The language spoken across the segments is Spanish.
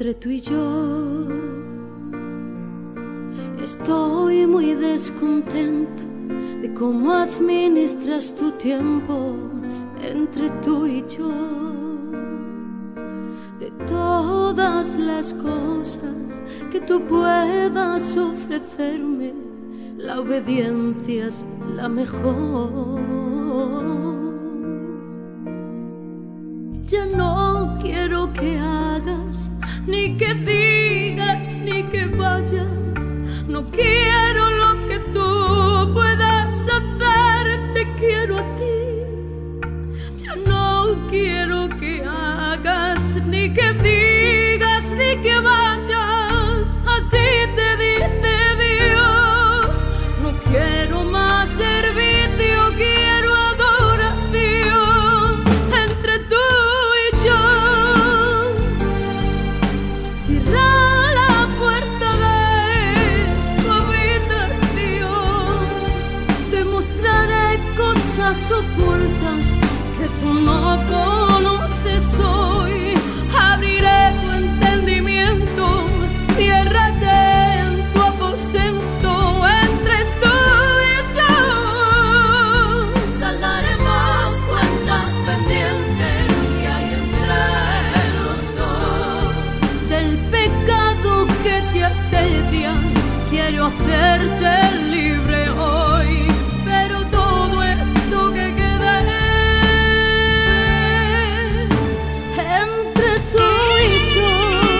entre tú y yo. Estoy muy descontento de cómo administras tu tiempo entre tú y yo. De todas las cosas que tú puedas ofrecerme, la obediencia es la mejor. Ya no quiero que hagas, ni que digas, ni que vayas. No quiero lo que tú puedas hacer, te quiero a ti. Ya no quiero que hagas, ni que digas, ni que vayas. Así te dice Dios. No quiero más servicio, quiero adoración entre tú y yo. Cierra la puerta de tu habitación, te mostraré cosas ocultas que tú no conoces hoy. Abriré tu entendimiento, ciérrate en tu aposento entre tú y yo. Saldaremos cuentas pendientes que hay entre los dos. Del pecado que te asedia, quiero hacerte libre hoy. Pero todo esto que queda entre tú y yo.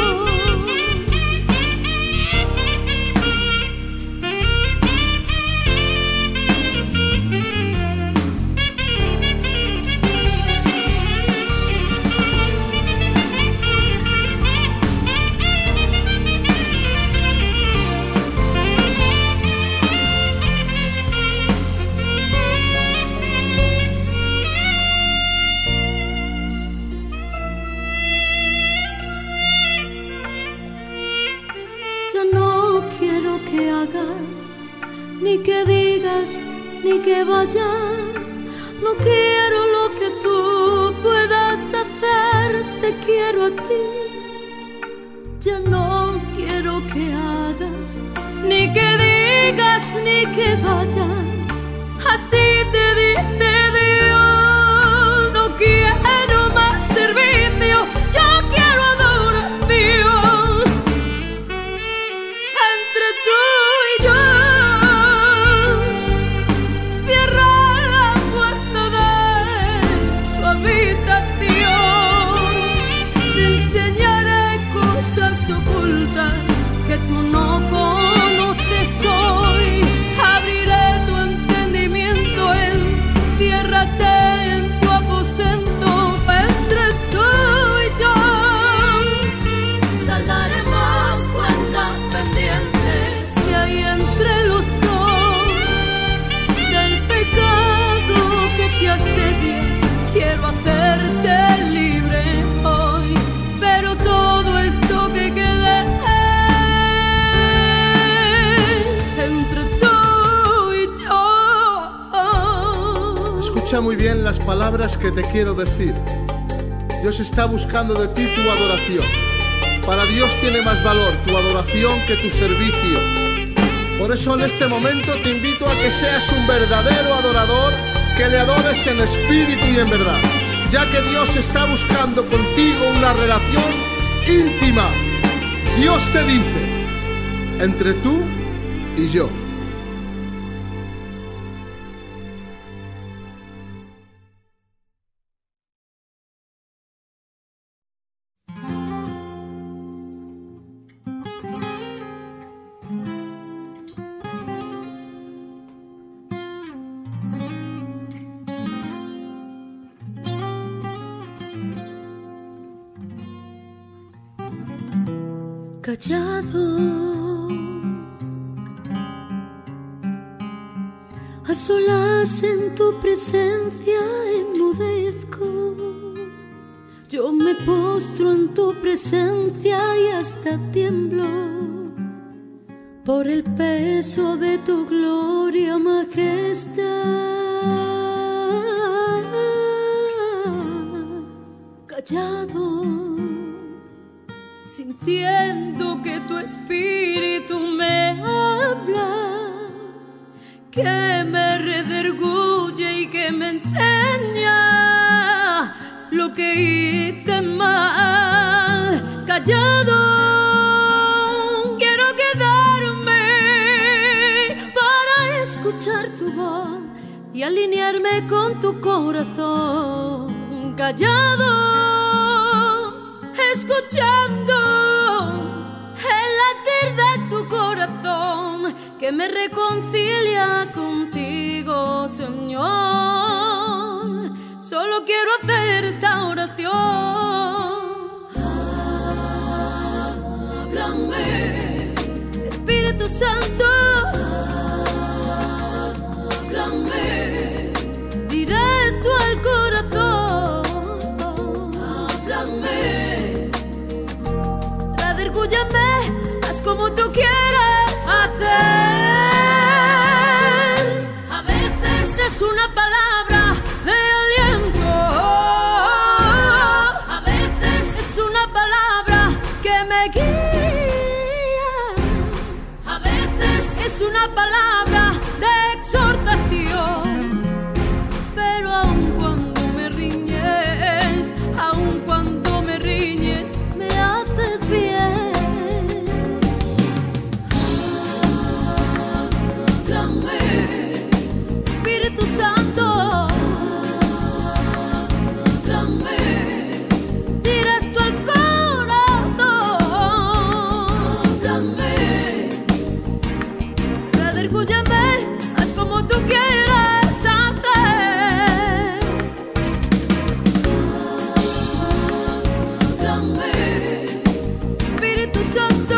Ya no quiero que hagas, ni que digas, ni que vayas. No quiero lo que tú puedas hacer, te quiero a ti. Ya no quiero que hagas, ni que digas, ni que vayas. Así te dice Dios. No quiero más servicio, yo quiero adoración entre tú y yo. Cierra la puerta de tu habitación, te enseñaré cosas ocultas que tú no conoces hoy. Abriré tu entendimiento, enciérrate en tu aposento entre tú y yo. Saldaremos cuentas pendientes que hay entre los dos. Del pecado que te asedia, quiero hacerte libre hoy. Pero todo esto que quede entre tú y yo. Escucha muy bien las palabras que te quiero decir. Dios está buscando de ti tu adoración. Para Dios tiene más valor tu adoración que tu servicio. Por eso en este momento te invito a que seas un verdadero adorador, que le adores en espíritu y en verdad, ya que Dios está buscando contigo una relación íntima. Dios te dice, entre tú y yo. Callado, a solas en tu presencia enmudezco. Yo me postro en tu presencia y hasta tiemblo por el peso de tu gloria, majestad. Callado, sintiendo que tu espíritu me habla, que me redarguye y que me enseña lo que hice mal. Callado quiero quedarme para escuchar tu voz y alinearme con tu corazón. Callado, escuchando el latir de tu corazón que me reconcilia contigo, Señor. Solo quiero hacer esta oración. Háblame, Espíritu Santo. Háblame, directo al corazón. Háblame, redírgúyame, haz como tú quieras hacer. A veces es una palabra de aliento, a veces es una palabra que me guía, a veces es una palabra de exhortación. Pero aun cuando me riñes, aun cuando me riñes, me haces bien. Háblame, Espíritu Santo. Háblame, directo al corazón. Háblame, redírgúyame, haz como tú quieras hacer. Háblame, Espíritu Santo.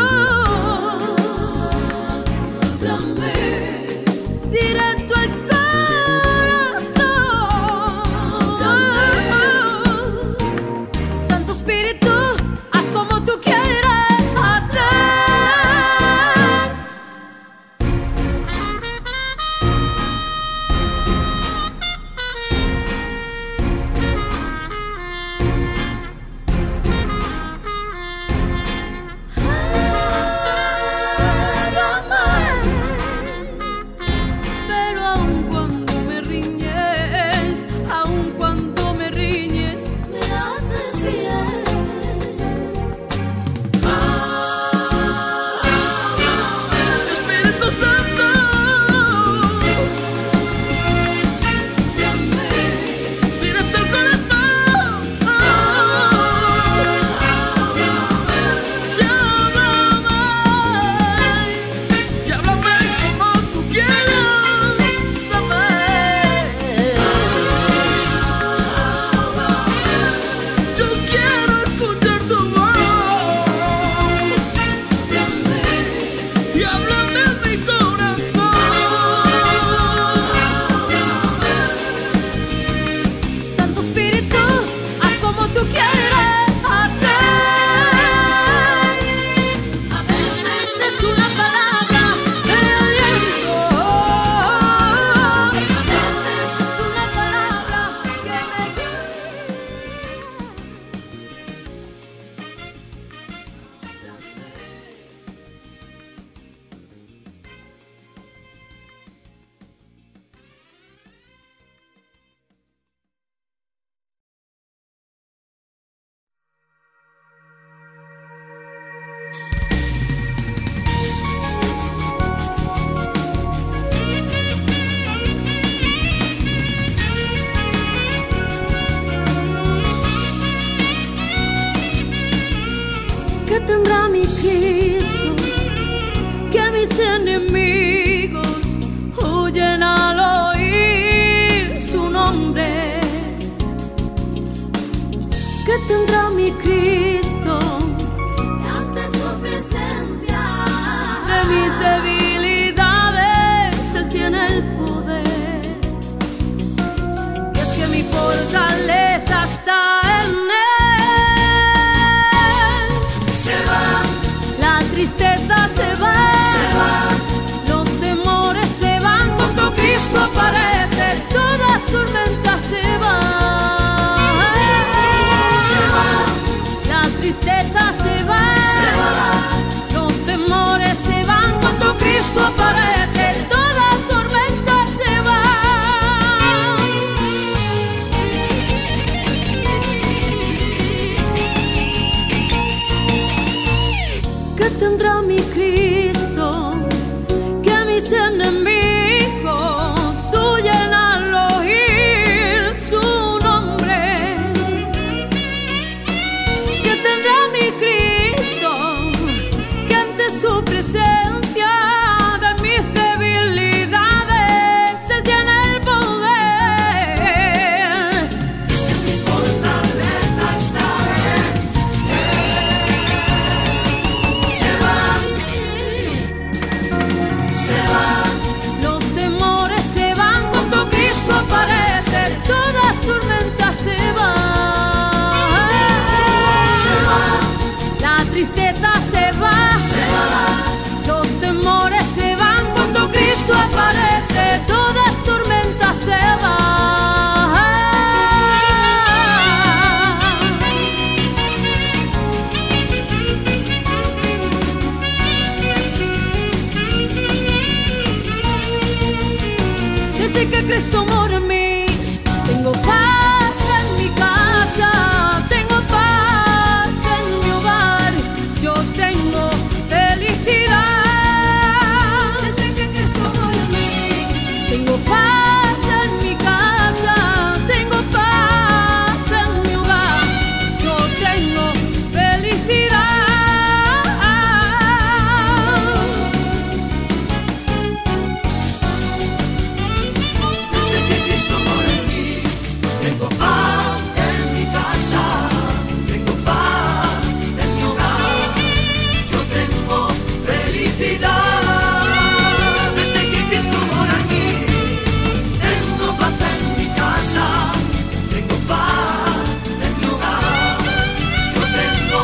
Háblame, directo al corazón. Santo Espíritu, haz como tú quieras hacer. Pero aun cuando me riñes, aun cuando me riñes, me haces bien. Espíritu Santo. Directo al corazón. Y háblame como tú quieras. Yo quiero escuchar tu voz. Y háblame en mi corazón. Santo Espíritu, haz como tú quieras hacer. A veces es una palabra de aliento, a veces es una palabra que me guía. ¿Qué tendrá mi Cristo que mis enemigos huyen al oír su nombre? ¿Qué tendrá mi Cristo que ante su presencia de mis debilidades Él tiene el poder? Y es que mi fortaleza está en Él. Se va, la tristeza se va, los temores se van cuando Cristo aparece, todas tormentas se van. La tristeza se va. tendrá mi Cristo, que mis enemigos huyen al oír su nombre. Que tendrá mi Cristo, que ante su presencia de mis debilidades Él tiene el poder. Desde mi fortaleza está Él. Se van. Los temores se van cuando Cristo aparece, todas tormentas se van. La tristeza se va. Los temores se van cuando Cristo aparece, todas tormentas se van. Desde que Cristo mora en mí, tengo paz en mi casa, tengo paz en mi hogar, yo tengo felicidad. Desde que Cristo mora en mí, tengo paz en mi casa, tengo paz en mi hogar, yo tengo felicidad. Desde que Cristo mora en mí, tengo paz en mi casa, tengo paz en mi hogar, yo tengo felicidad. Desde que Cristo mora en mí, tengo paz en mi casa, tengo paz en mi hogar, yo tengo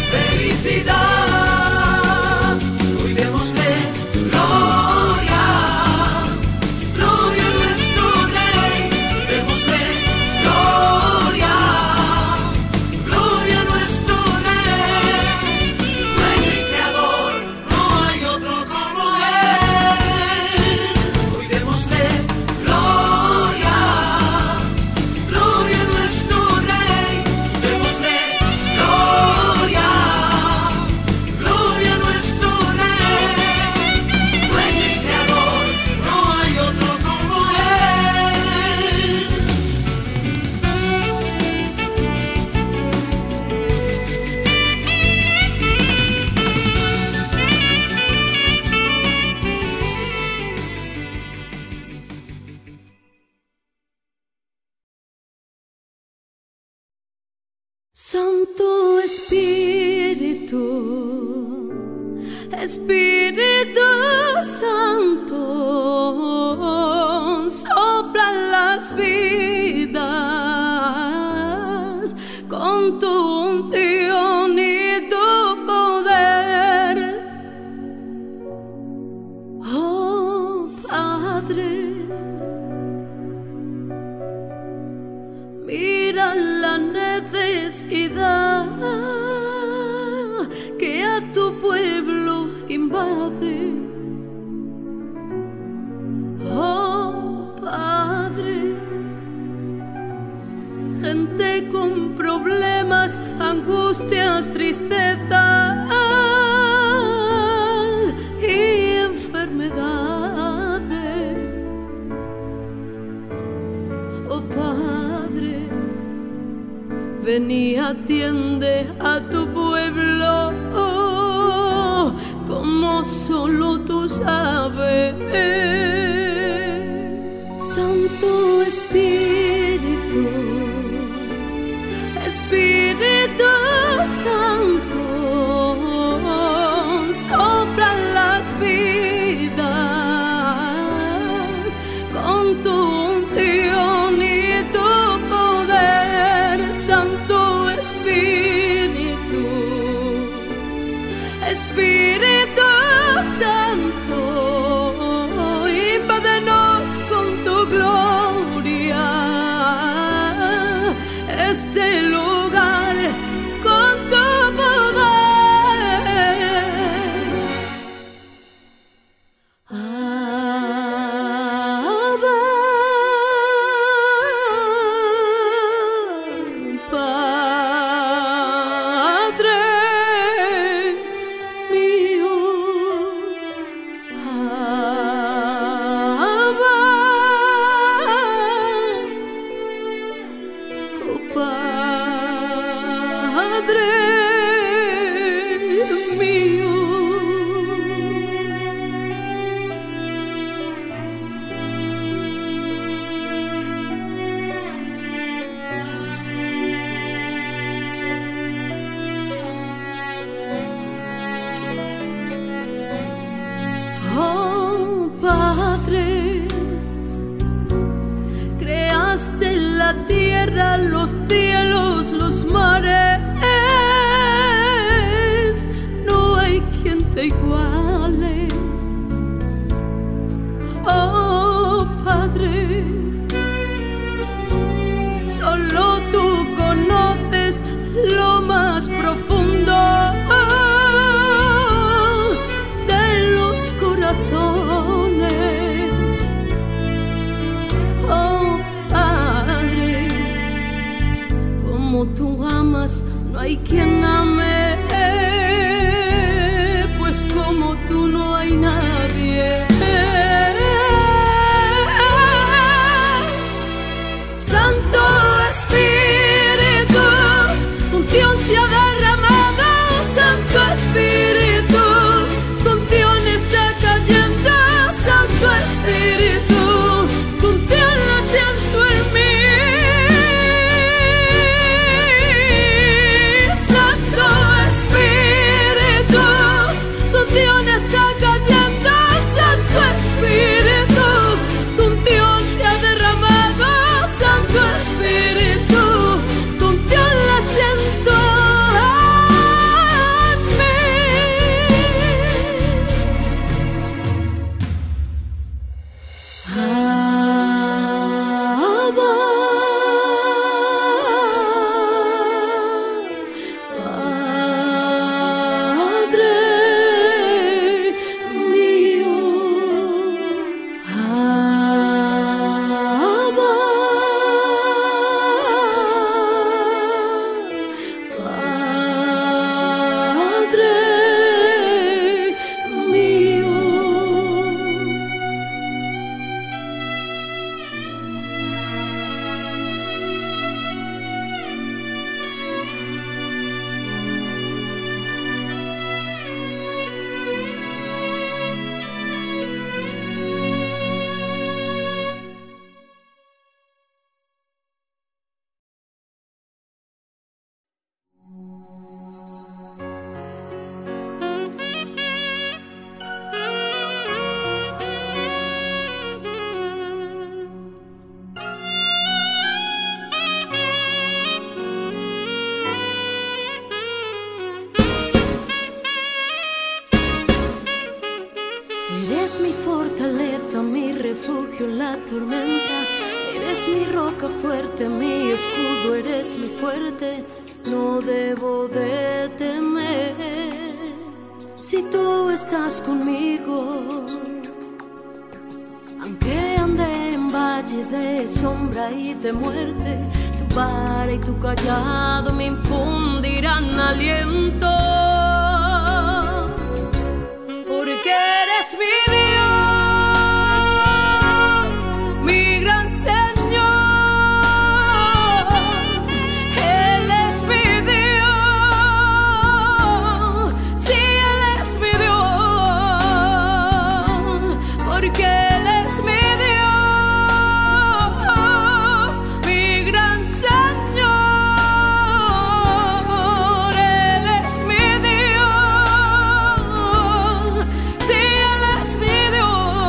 felicidad. Hoy démosle gloria, gloria a nuestro Rey, démosle gloria, gloria a nuestro Rey. Rey y Creador, no hay otro como Él. Hoy démosle gloria, gloria a nuestro Rey, démosle gloria, gloria a nuestro Rey. Rey y Creador, no hay otro como Él. Santo Espíritu, Espíritu Santo, sopla en las vidas con tu unción y tu poder. Oh Padre, mira la necesidad que a tu pueblo invade. Oh Padre, gente con problemas, angustias, tristeza y enfermedades. Oh Padre, ven y atiende a tu pueblo como solo tú sabes. Santo Espíritu, Espíritu Santo, sopla en las vidas con tu unción y tu poder. Santo Espíritu, Espíritu Santo, invádenos con tu gloria este lugar con tu poder. Abba, Padre mío. tierra, los cielos, los mares, no hay quien te iguale. Oh Padre, solo tú conoces lo más profundo de los corazones. Oh Padre, como tú amas, no hay quien ame, pues como tú no hay nadie. Santo Espíritu, unción se ha derramado. Santo Espíritu, tu unción está cayendo. Santo Espíritu, tu unción la siento en mí. Santo Espíritu, tu unción está cayendo. Santo Espíritu, tu unción se ha derramado. Santo Espíritu, tu unción la siento en mí. Abba, Padre mío. Abba, Padre mío. Eres mi fortaleza, mi refugio en la tormenta. Eres mi roca fuerte, mi escudo, eres mi fuerte. No debo de temer si tú estás conmigo. Aunque ande en valle de sombra y de muerte, tu vara y tu callado me infundirán aliento. Porque eres mi Dios, mi gran Señor. Él es mi Dios, sí, Él es mi Dios. Porque Él es mi Dios, mi gran Señor. Él es mi Dios, sí, Él es mi Dios.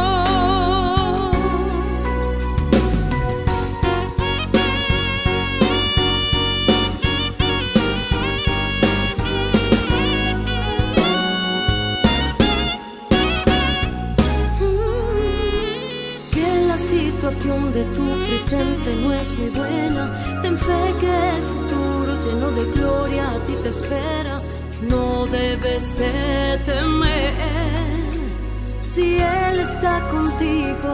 Que la situación de tu presente no es muy buena. Ten fe que el futuro lleno de gloria a ti te espera. No debes de temer si Él está contigo.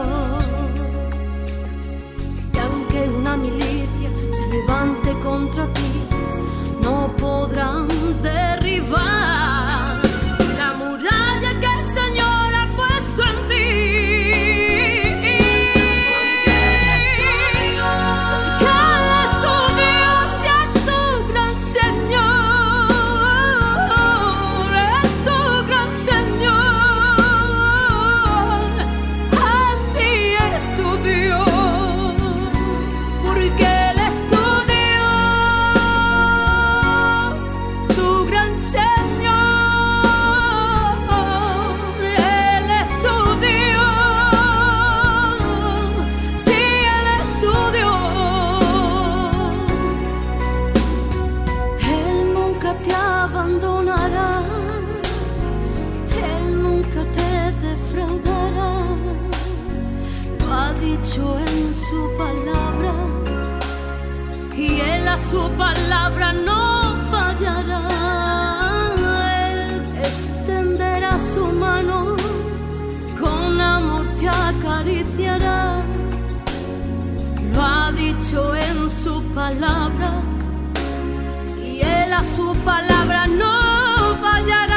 Y aunque una milicia se levante contra ti, no podrán derribar la muralla que el Señor ha puesto en ti. Porque Él es tu Dios y es tu gran Señor. Es tu gran Señor. Así es tu Dios. Porque Él es tu Dios. su palabra no fallará. Él extenderá su mano, con amor te acariciará. Lo ha dicho en su palabra, y Él a su palabra no fallará.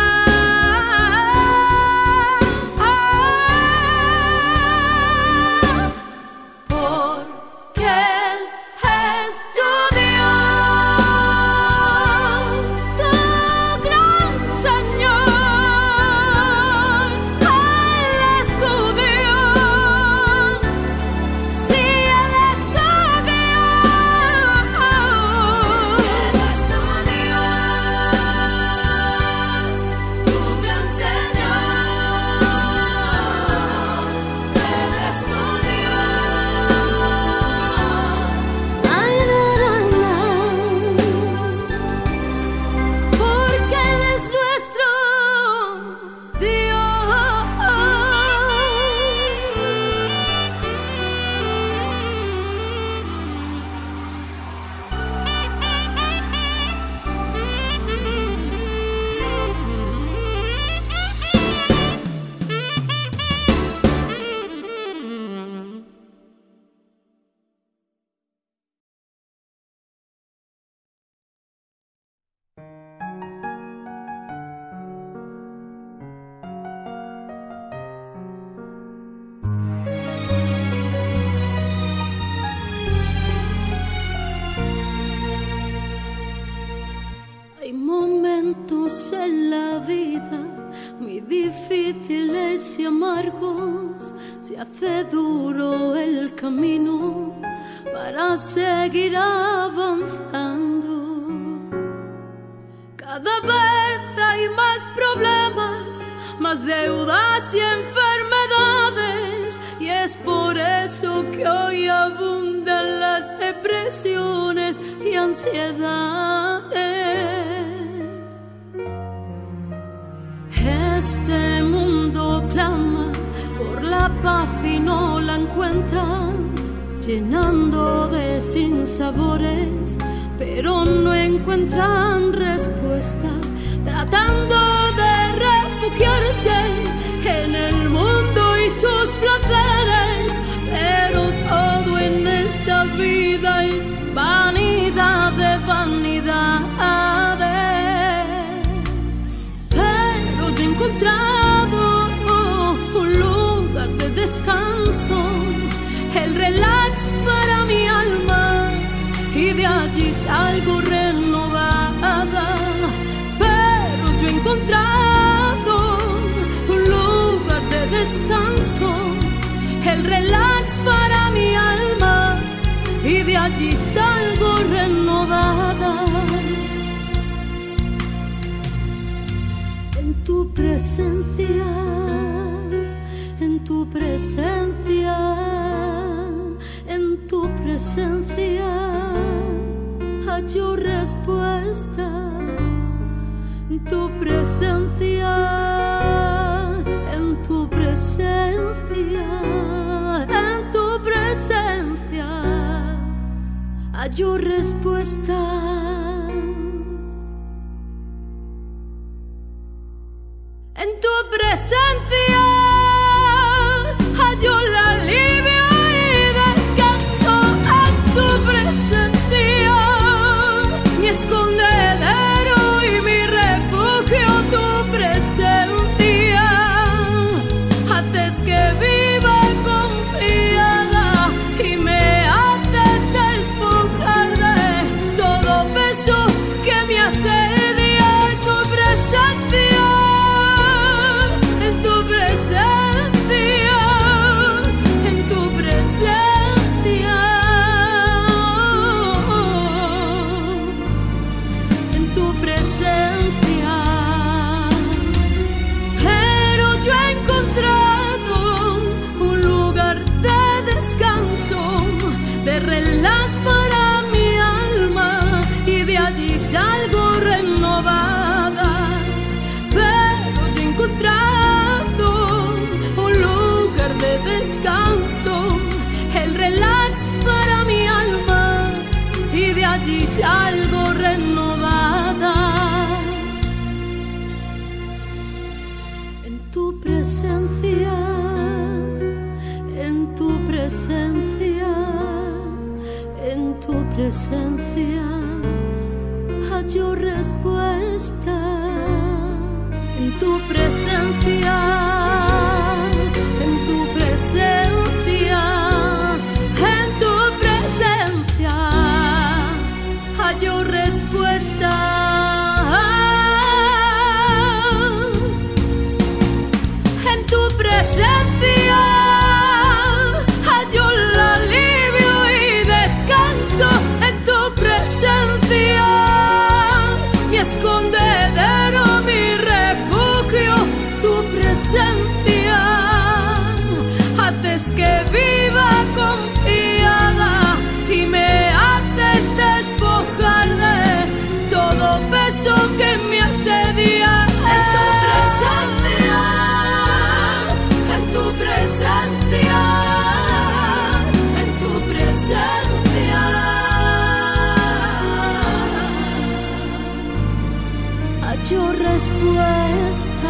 Hay momentos en la vida muy difíciles y amargos. Se hace duro el camino para seguir avanzando. Cada vez hay más problemas, más deudas y enfermedades, y es por eso que hoy abundan las depresiones y ansiedades. Este mundo clama por la paz y no la encuentran, llenando de sinsabores, pero no encuentran respuesta, tratando de refugiarse en el mundo y sus placeres, pero todo en esta vida es vanidad de vanidades. Pero yo he encontrado un lugar de descanso, el relax para mi alma, y de allí salgo renovada. Pero yo he encontrado un lugar de descanso, el relax para mi alma, y de allí salgo renovada. En tu presencia, en tu presencia, en tu presencia hallo respuesta. En tu presencia, en tu presencia, en tu presencia hallo respuesta. En tu presencia hallo el alivio y descanso. En tu presencia mi escondedero y mi refugio. Tu presencia haces que viva confiada y me haces despojar de todo peso que me asedia. En tu presencia, en tu presencia, en tu presencia, en tu presencia. Pero yo he encontrado un lugar de descanso, de relax para mi alma, y de allí salgo renovada. Pero yo he encontrado un lugar de descanso, el relax para mi alma, y de allí salgo renovada. En tu presencia, en tu presencia, en tu presencia hallo respuesta. En tu presencia, en tu presencia, en tu presencia hallo respuesta. En tu presencia hallo el alivio y descanso. En tu presencia mi escondedero, mi refugio. Tu presencia haces que viva confiada y me haces despojar de todo peso que me asedia. En tu presencia, en tu presencia, en tu presencia hallo respuesta.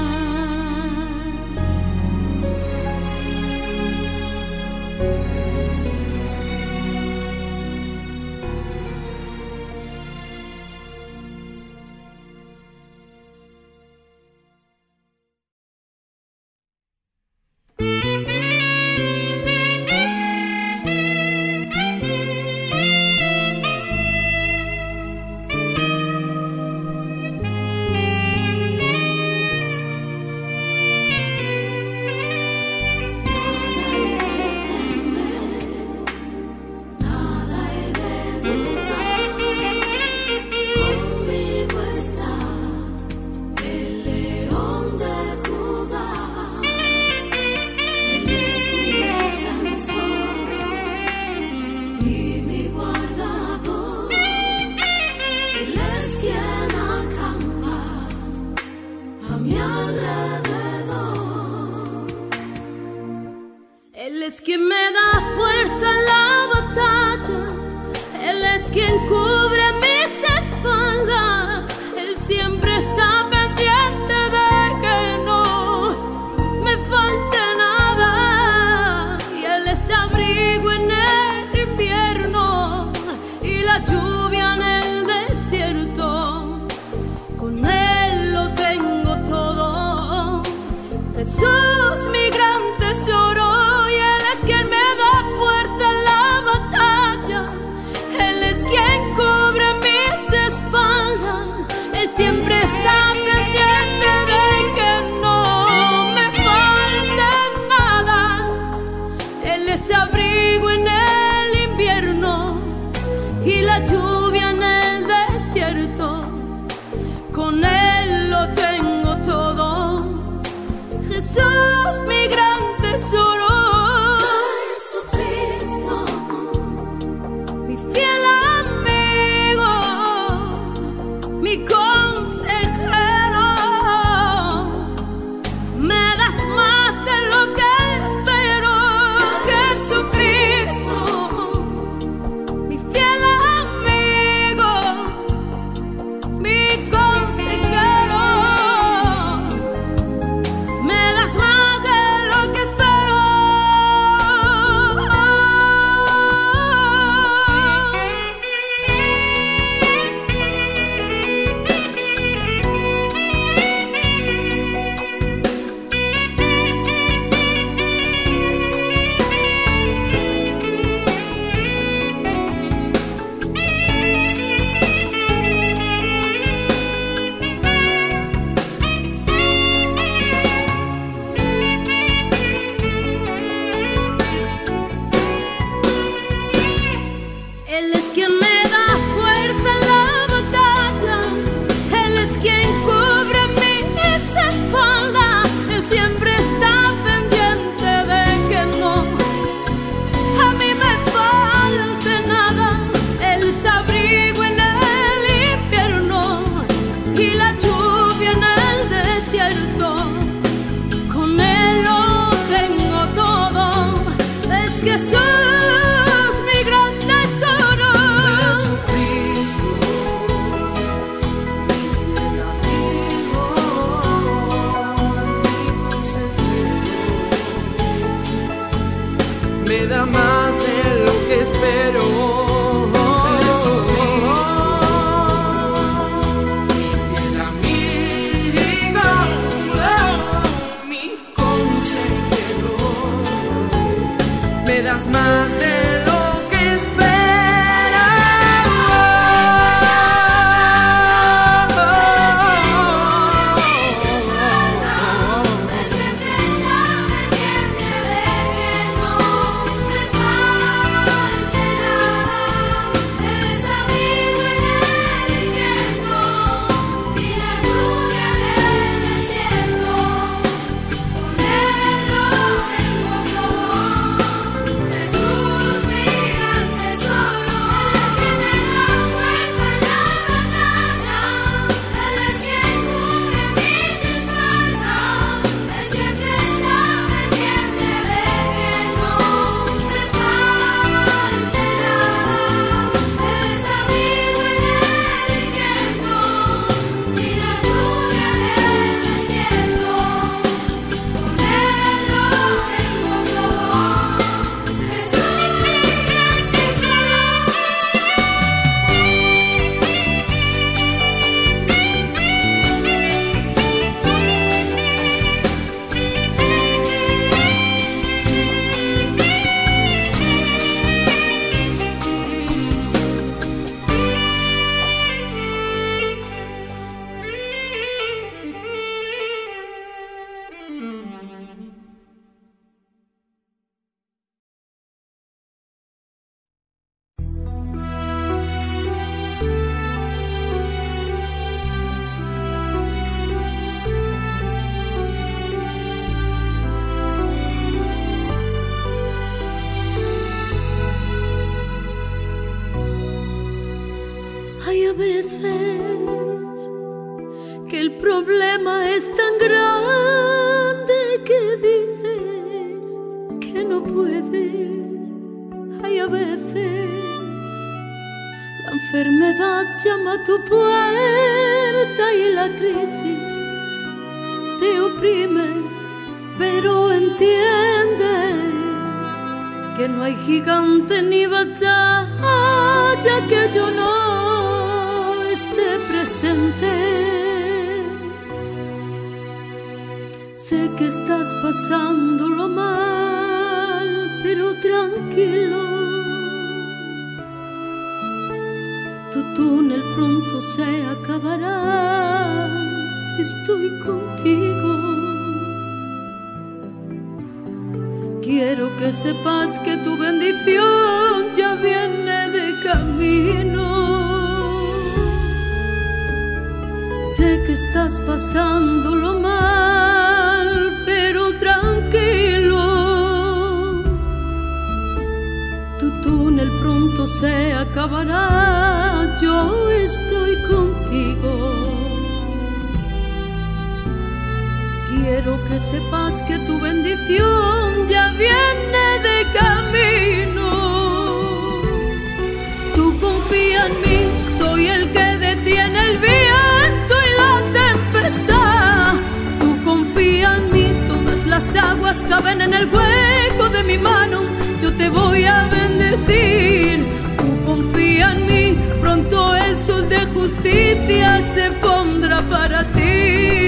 Él es quien me da fuerza en la batalla, Él es quien cubre mis espaldas, Él siempre está pendiente de que no me falte nada, y Él es abrigo en el invierno y la lluvia en el desierto, con Él lo tengo todo, Jesús mi gran tesoro. Quien me da fuerza en la batalla, Él es quien cubre mis espaldas, Él siempre está pendiente de que no me falte nada, Él es abrigo en el invierno y la lluvia en el desierto, con Él lo tengo todo, Jesús mi gran tesoro. Más de lo que espero. más de lo que esperaba. Siempre dame bien de ver que no me falte nada. Eres amigo en el invierno y la lluvia en el desierto. Con él lo vengo todo. Jesús, mi gran tesoro. Él es quien me da fuerza en la batalla. Él es quien cubre mis espaldas. Él siempre dame bien de ver que no me falte nada. Él es amigo en el invierno y la lluvia en el desierto. Con él lo vengo todo. Jesús, mi gran tesoro. Hay a veces que el problema es tan grande que dices que no puedes. Hay a veces la enfermedad llama a tu puerta y la crisis te oprime, pero entiende que no hay gigante ni batalla que yo no esté presente. Sé que estás pasándolo mal, pero tranquilo, tu túnel pronto se acabará. Estoy contigo. Quiero que sepas que tu bendición ya viene de camino. Sé que estás pasándolo mal, pero tranquilo, tu túnel pronto se acabará. Yo estoy contigo. Quiero que sepas que tu bendición ya viene de camino. Tú confía en mí, soy el que detiene el viento y la tempestad. Tú confía en mí, todas las aguas caben en el hueco de mi mano. Yo te voy a bendecir. Tú confía en mí, pronto el sol de justicia se pondrá para ti.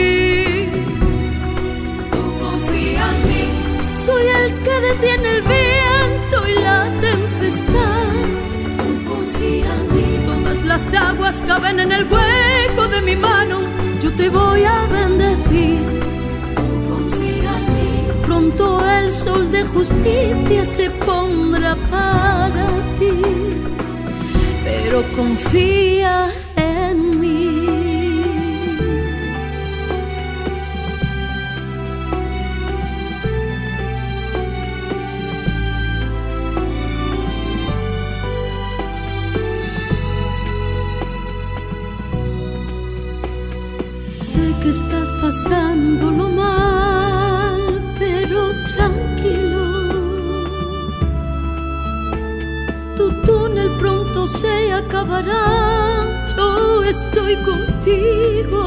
Soy el que detiene el viento y la tempestad. Tú confía en mí. Todas las aguas caben en el hueco de mi mano. Yo te voy a bendecir. Tú confía en mí. Pronto el sol de justicia se pondrá para ti. Pero confía en mí. Sé que estás pasándolo mal, pero tranquilo, tu túnel pronto se acabará. Yo estoy contigo.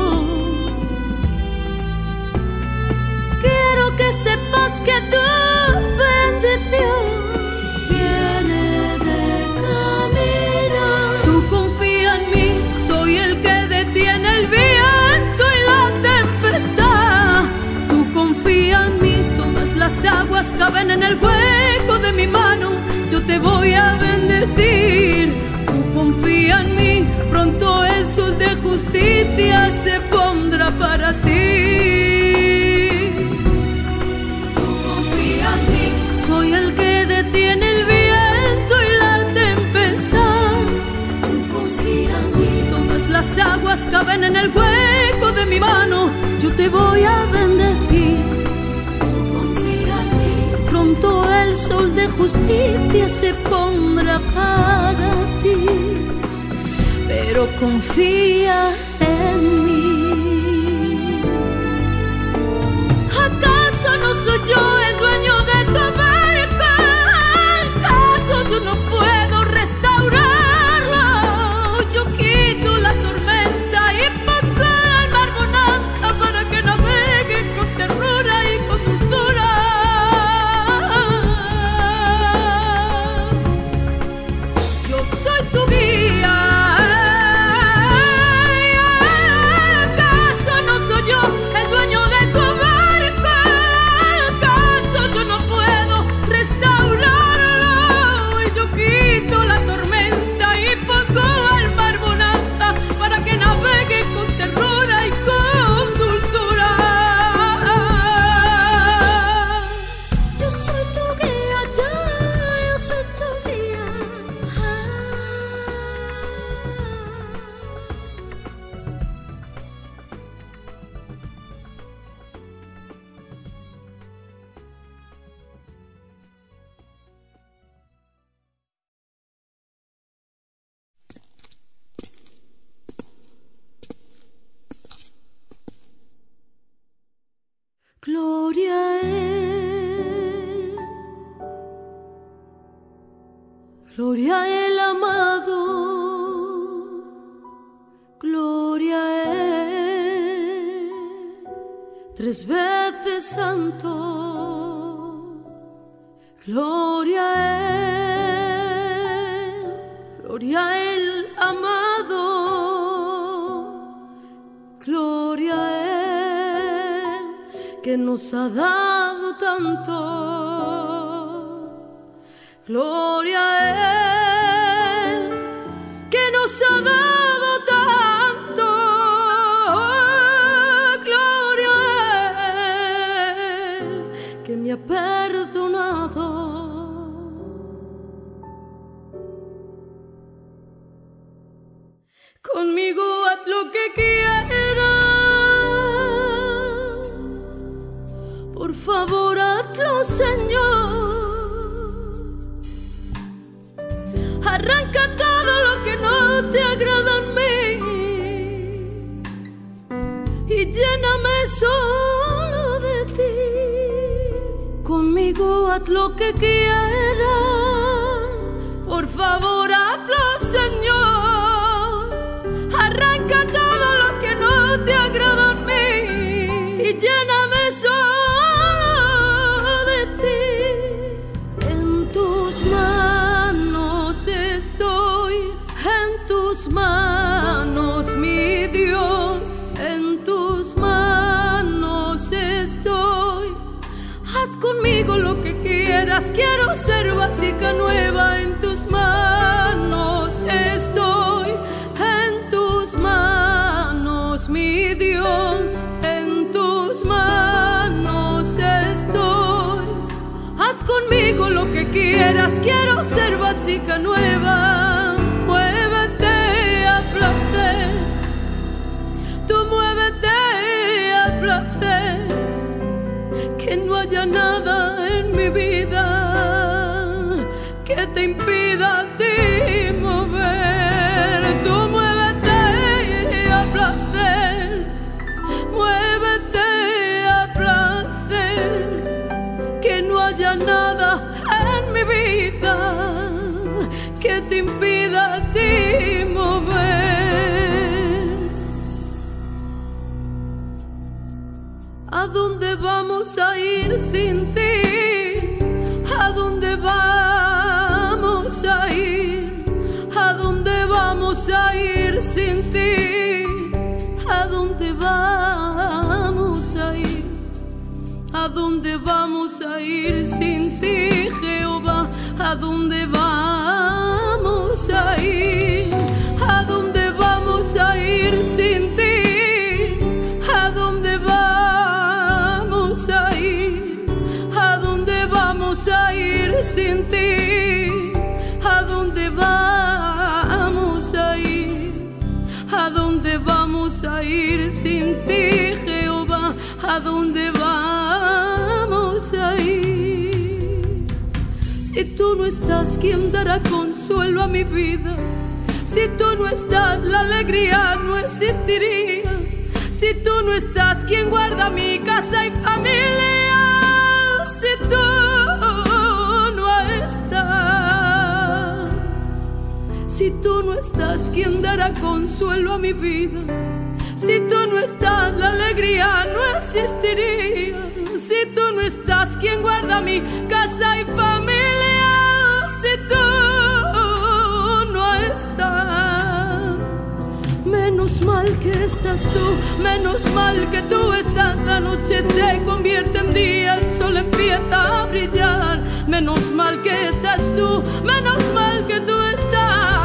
Quiero que sepas que tu bendición viene de camino. Tú confía en mí, soy el que detiene el viento y la tempestad. Tú confía en mí, todas las aguas caben en el hueco hueco de mi mano, yo te voy a bendecir. Tú confía en mí, pronto el sol de justicia se pondrá para ti. Tú confía en mí, soy el que detiene el viento y la tempestad. Tú confía en mí, todas las aguas caben en el hueco de mi mano, yo te voy a bendecir. Tú confía en mí, pronto el sol de justicia se pondrá para ti, pero confía en mí. ¿Acaso no soy yo el dueño de tu barca? ¿Acaso yo no puedo restaurarlo? Yo quito la tormenta y pongo al mar bonanza para que navegue con ternura y con dulzura. Yo soy tu guía. ¿Acaso no soy yo el dueño de tu barca? ¿Acaso yo no puedo restaurarlo? Y yo quito la tormenta y pongo al mar bonanza para que navegue con ternura y con dulzura. Yo soy tu guía, yo soy tu guía. Gloria a Él, gloria a Él amado, gloria a Él, 3 veces santo, gloria a Él, gloria a Él amado, gloria a Él, que nos ha dado tanto, gloria a Él, que nos ha dado tanto, gloria a Él, que me ha perdonado. Conmigo haz lo que quieras, por favor hazlo, Señor. Arranca todo lo que no te agrada en mí y lléname solo de ti. Conmigo haz lo que quieras, por favor hazlo, Señor. Arranca todo lo que no te agrada en mí y lléname solo de ti. En tus manos estoy, en tus manos, mi Dios, en tus manos estoy. Haz conmigo lo que quieras, quiero ser básica nueva. En tus manos estoy, en tus manos, mi Dios, en tus manos estoy. Haz conmigo lo que quieras, quiero ser básica nueva. Muévete a placer, tú muévete a placer, que no haya nada en mi vida que te impida a ti mover. Tú muévete a placer, muévete a placer, que no haya nada en mi vida que te impida a ti mover. ¿A dónde vamos a ir sin ti? ¿A dónde vamos a ir? ¿A dónde vamos a ir sin ti? ¿A dónde vamos a ir? ¿A dónde vamos a ir sin ti, Jehová? ¿A dónde vamos a ir? ¿A dónde vamos a ir sin ti? ¿A dónde vamos a ir? ¿A dónde vamos a ir sin ti? ¿A dónde vamos a ir? ¿A dónde vamos a ir sin ti, Jehová? ¿A dónde vamos a ir? Si tú no estás, ¿quién dará consuelo a mi vida? Si tú no estás, la alegría no existiría. Si tú no estás, ¿quién guarda mi casa y familia? Si tú no estás, si tú no estás, ¿quién dará consuelo a mi vida? Si tú no estás, la alegría no existiría. Si tú no estás, ¿quién guarda mi casa y familia? Si tú no estás, menos mal que estás tú, menos mal que tú estás. La noche se convierte en día, el sol empieza a brillar. Menos mal que estás tú, menos mal que tú estás.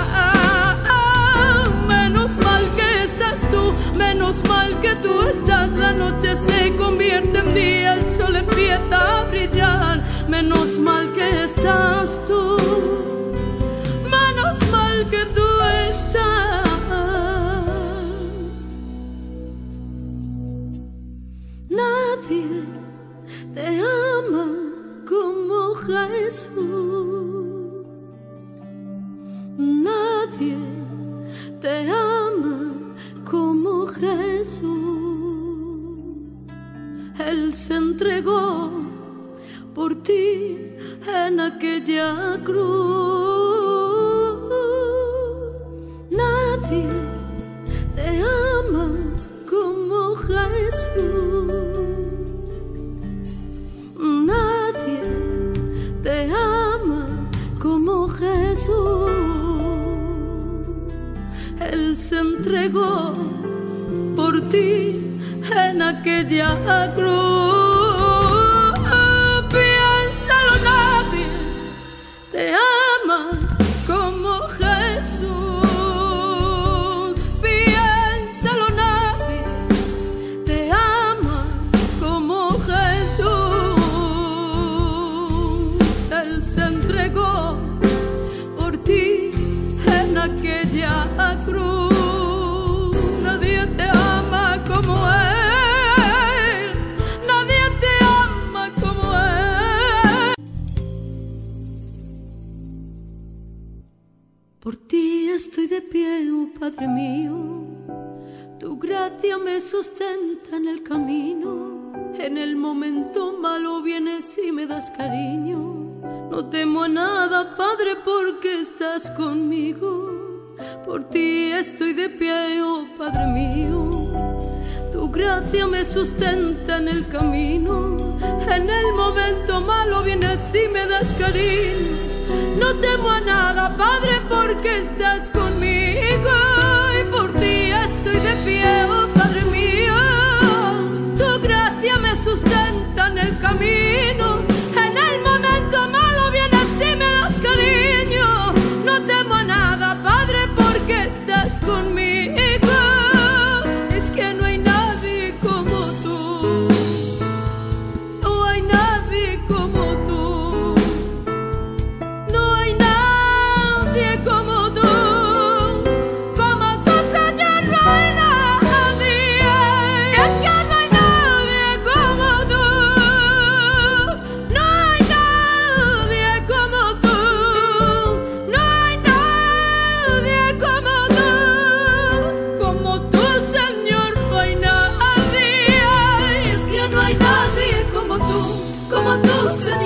Menos mal que estás tú, menos mal que tú estás. La noche se convierte en día, el sol empieza a brillar. Menos mal que estás tú, menos mal que tú estás. Nadie te ama como Jesús. Nadie te ama como Jesús. Él se entregó por ti en aquella cruz. Nadie te ama como Jesús. Nadie te ama como Jesús. Él se entregó por ti en aquella cruz. Piénsalo, nadie te ama como Jesús. Piénsalo, nadie te ama como Jesús. Él se entregó por ti en aquella cruz. Nadie te ama como Él, nadie te ama como Él. Por ti estoy de pie, oh Padre mío. Tu gracia me sustenta en el camino. En el momento malo vienes y me das cariño. No temo a nada, Padre, porque estás conmigo. Por ti estoy de pie, oh Padre mío. Tu gracia me sustenta en el camino. En el momento malo vienes y me das cariño. No temo a nada, Padre, porque estás conmigo. Y por ti estoy de pie, oh Padre mío. Tu gracia me sustenta en el camino. En el momento malo vienes y me das cariño. No temo a nada, Padre, porque estás conmigo. Es que no hay nadie como tú. No hay nadie como tú. No hay nadie como tú. Como tú, Señor, no hay nadie. Es que no hay nadie como tú. No hay nadie como tú. No hay nadie como tú. Como tú, Señor, no hay nadie. Es que no hay nadie como tú. Como tú, Señor.